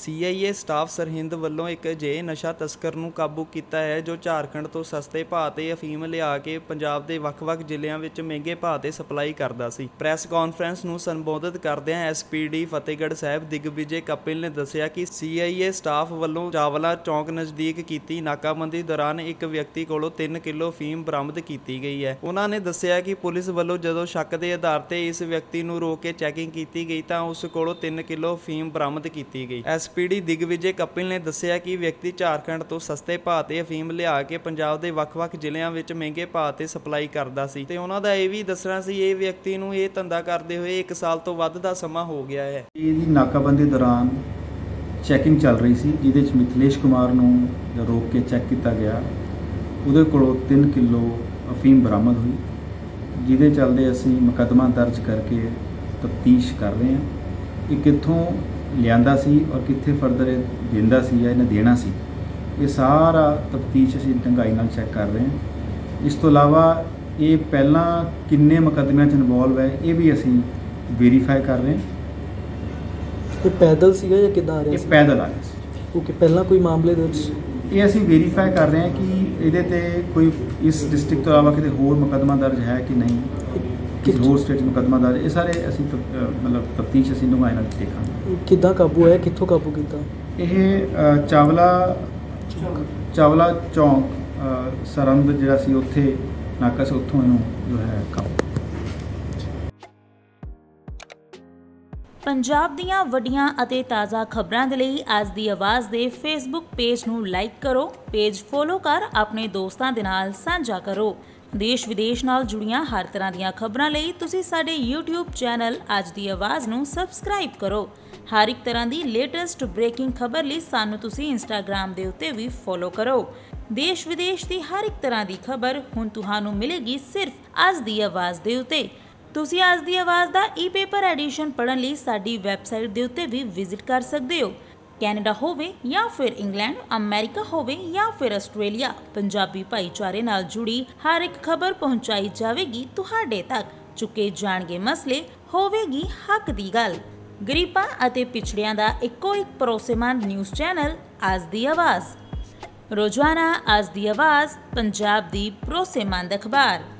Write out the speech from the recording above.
CIA staff Sirhind ਵੱਲੋਂ ਇੱਕ ਅਜਿਹੇ ਨਸ਼ਾ ਤਸਕਰ ਨੂੰ ਕਾਬੂ ਕੀਤਾ ਹੈ ਜੋ ਝਾਰਖੰਡ ਤੋਂ ਸਸਤੇ ਭਾਅ 'ਤੇ ਅਫੀਮ ਲਿਆ ਕੇ ਪੰਜਾਬ ਦੇ ਵੱਖ-ਵੱਖ ਜ਼ਿਲ੍ਹਿਆਂ ਵਿੱਚ ਮਹਿੰਗੇ ਭਾਅ 'ਤੇ ਸਪਲਾਈ ਕਰਦਾ ਸੀ। ਪ੍ਰੈਸ ਕਾਨਫਰੰਸ ਨੂੰ ਸੰਬੋਧਿਤ ਕਰਦਿਆਂ SPD ਫਤਿਹਗੜ੍ਹ ਸਾਹਿਬ ਦਿਗਵਿਜੇ ਕਪਿਲ ਨੇ ਦੱਸਿਆ ਕਿ CIA ਸਟਾਫ ਵੱਲੋਂ ਚਾਵਲਾ ਚੌਂਕ ਨਜ਼ਦੀਕ ਕੀਤੀ ਨਾਕਾਬੰਦੀ ਦੌਰਾਨ ਇੱਕ ਵਿਅਕਤੀ ਕੋਲੋਂ 3 ਕਿਲੋ ਅਫੀਮ ਬਰਾਮਦ ਕੀਤੀ ਗਈ ਹੈ। ਉਹਨਾਂ ਨੇ ਦੱਸਿਆ ਕਿ ਪੁਲਿਸ ਵੱਲੋਂ ਜਦੋਂ ਸ਼ੱਕ ਦੇ ਆਧਾਰ 'ਤੇ ਇਸ ਵਿਅਕਤੀ ਨੂੰ ਰੋਕ ਕੇ ਚੈਕਿੰਗ ਕੀਤੀ ਗਈ ਤਾਂ ਉਸ ਕੋਲੋਂ 3 ਕਿਲੋ ਅਫੀਮ ਬਰਾਮਦ ਕੀਤੀ ਗਈ। SPD ਦਿਗਵਿਜੇ ਕਪਿਲ ਨੇ ਦੱਸਿਆ ਕਿ ਵਿਅਕਤੀ ਝਾਰਖੰਡ ਤੋਂ ਸਸਤੇ ਭਾਅ 'ਤੇ ਅਫੀਮ ਲਿਆ ਕੇ ਪੰਜਾਬ ਦੇ ਵੱਖ-ਵੱਖ ਜ਼ਿਲ੍ਹਿਆਂ ਵਿੱਚ ਮਹਿੰਗੇ ਭਾਅ 'ਤੇ ਸਪਲਾਈ ਕਰਦਾ ਸੀ ਤੇ ਉਹਨਾਂ ਦਾ ਇਹ ਵੀ ਦੱਸਣਾ ਸੀ ਇਹ ਵਿਅਕਤੀ ਨੂੰ ਇਹ ਧੰਦਾ ਕਰਦੇ ਹੋਏ 1 ਸਾਲ ਤੋਂ ਵੱਧ ਦਾ ਸਮਾਂ ਹੋ ਗਿਆ ਹੈ। ਇਹਦੀ ਨਾਕਾਬੰਦੀ ਦੌਰਾਨ ਚੈਕਿੰਗ ਚੱਲ ਰਹੀ ਸੀ ਜਿਹਦੇ ਵਿੱਚ ਮਿਥਲੇਸ਼ ਕੁਮਾਰ ਨੂੰ ਰੋਕ ਕੇ ਚੈੱਕ ਕੀਤਾ ਗਿਆ। ਉਹਦੇ ਕੋਲੋਂ 3 ਕਿਲੋ ਅਫੀਮ ਬਰਾਮਦ ਹੋਈ ਜਿਹਦੇ ਚੱਲਦੇ ਅਸੀਂ ਮੁਕੱਦਮਾ ਦਰਜ ਕਰਕੇ ਤਫਤੀਸ਼ ਕਰ ਰਹੇ ਹਾਂ। ਇਹ ਕਿੱਥੋਂ ਲਿਆਂਦਾ ਸੀ ਔਰ ਕਿੱਥੇ ਫਰਦਰ ਇਹ ਦਿੰਦਾ ਸੀ ਜਾਂ ਇਹਨੇ ਦੇਣਾ ਸੀ, ਇਹ ਸਾਰਾ ਤਫਤੀਸ਼ ਅਸੀਂ ਢੰਗਾਈ ਨਾਲ ਚੈੱਕ ਕਰ ਰਹੇ ਹਾਂ। ਇਸ ਤੋਂ ਇਲਾਵਾ ਇਹ ਪਹਿਲਾਂ ਕਿੰਨੇ ਮੁਕੱਦਮਿਆਂ 'ਚ ਇਨਵੋਲਵ ਹੈ ਇਹ ਵੀ ਅਸੀਂ ਵੈਰੀਫਾਈ ਕਰ ਰਹੇ ਹਾਂ। ਇਹ ਪੈਦਲ ਸੀਗਾ ਜਾਂ ਕਿੱਦਾਂ ਆ ਰਿਹਾ ਸੀ? ਇਹ ਪੈਦਲ ਆ ਰਿਹਾ ਸੀ। ਓਕੇ, ਪਹਿਲਾਂ ਕੋਈ ਮਾਮਲੇ ਦੇ ਵਿੱਚ ਇਹ ਅਸੀਂ ਵੈਰੀਫਾਈ ਕਰ ਰਹੇ ਹਾਂ ਕਿ ਇਹਦੇ ਤੇ ਕੋਈ ਇਸ ਡਿਸਟ੍ਰਿਕਟ ਤੋਂ ਇਲਾਵਾ ਕਿਤੇ ਹੋਰ ਮੁਕੱਦਮਾ ਦਰਜ ਹੈ ਕਿ ਨਹੀਂ, ਕਿਸੇ ਹੋਰ ਸਟੇਟ 'ਚ ਮੁਕੱਦਮਾ ਦਰਜ, ਇਹ ਸਾਰੇ ਅਸੀਂ ਮਤਲਬ ਤਫਤੀਸ਼ ਅਸੀਂ ਢੰਗਾਈ ਨਾਲ ਦੇਖਾਂਗੇ। ਕਿੱਦਾਂ ਕਾਬੂ ਹੋਇਆ, ਕਿੱਥੋਂ ਕਾਬੂ ਕੀਤਾ? ਇਹ ਚਾਵਲਾ ਚੌਂਕ ਸਰੰਦ ਜਿਹੜਾ ਸੀ ਉੱਥੇ ਨਾਕਾ ਸੀ, ਉੱਥੋਂ ਇਹਨੂੰ ਜੋ ਹੈ ਕਾਬੂ। ਪੰਜਾਬ ਦੀਆਂ ਵੱਡੀਆਂ ਅਤੇ ਤਾਜ਼ਾ ਖਬਰਾਂ ਦੇ ਲਈ ਅੱਜ ਦੀ ਆਵਾਜ਼ ਦੇ ਫੇਸਬੁੱਕ ਪੇਜ ਨੂੰ ਲਾਈਕ ਕਰੋ, ਪੇਜ ਫੋਲੋ ਕਰ ਆਪਣੇ ਦੋਸਤਾਂ ਦੇ ਨਾਲ ਸਾਂਝਾ ਕਰੋ। ਦੇਸ਼ ਵਿਦੇਸ਼ ਨਾਲ ਜੁੜੀਆਂ ਹਰ ਤਰ੍ਹਾਂ ਦੀਆਂ ਖਬਰਾਂ ਲਈ ਤੁਸੀਂ ਸਾਡੇ YouTube ਚੈਨਲ ਅੱਜ ਦੀ ਆਵਾਜ਼ ਨੂੰ ਸਬਸਕ੍ਰਾਈਬ ਕਰੋ। ਹਰ ਇੱਕ ਤਰ੍ਹਾਂ ਦੀ ਲੇਟੈਸਟ ਬ੍ਰੇਕਿੰਗ ਖਬਰ ਲਈ ਸਾਨੂੰ ਤੁਸੀਂ Instagram ਦੇ ਉੱਤੇ ਵੀ ਫੋਲੋ ਕਰੋ। ਦੇਸ਼ ਵਿਦੇਸ਼ ਦੀ ਹਰ ਇੱਕ ਤਰ੍ਹਾਂ ਦੀ ਖਬਰ ਹੁਣ ਤੁਹਾਨੂੰ ਮਿਲੇਗੀ ਸਿਰਫ ਅੱਜ ਦੀ ਆਵਾਜ਼ ਦੇ ਉੱਤੇ। ਤੁਸੀਂ ਅੱਜ ਦੀ ਆਵਾਜ਼ ਦਾ ਈ-ਪੇਪਰ ਐਡੀਸ਼ਨ ਪੜ੍ਹਨ ਲਈ ਸਾਡੀ ਵੈਬਸਾਈਟ ਦੇ ਉੱਤੇ ਵੀ ਵਿਜ਼ਿਟ ਕਰ ਸਕਦੇ ਹੋ। ਕੈਨੇਡਾ ਹੋਵੇ ਜਾਂ ਫਿਰ ਇੰਗਲੈਂਡ, ਅਮਰੀਕਾ ਹੋਵੇ ਜਾਂ ਫਿਰ ਆਸਟ੍ਰੇਲੀਆ, ਪੰਜਾਬੀ ਭਾਈਚਾਰੇ ਨਾਲ ਜੁੜੀ ਹਰ ਇੱਕ ਖਬਰ ਪਹੁੰਚਾਈ ਜਾਵੇਗੀ ਤੁਹਾਡੇ ਤੱਕ। ਚੁੱਕੇ ਜਾਣਗੇ ਮਸਲੇ, ਹੋਵੇਗੀ ਹੱਕ ਦੀ ਗੱਲ। ਗਰੀਬਾਂ ਅਤੇ ਪਿਛੜਿਆਂ ਦਾ ਇੱਕੋ ਇੱਕ ਭਰੋਸੇਮੰਦ ਨਿਊਜ਼ ਚੈਨਲ ਅੱਜ ਦੀ ਆਵਾਜ਼। ਰੋਜ਼ਾਨਾ ਅੱਜ ਦੀ ਆਵਾਜ਼, ਪੰਜਾਬ ਦੀ ਭਰੋਸੇਮੰਦ ਅਖਬਾਰ।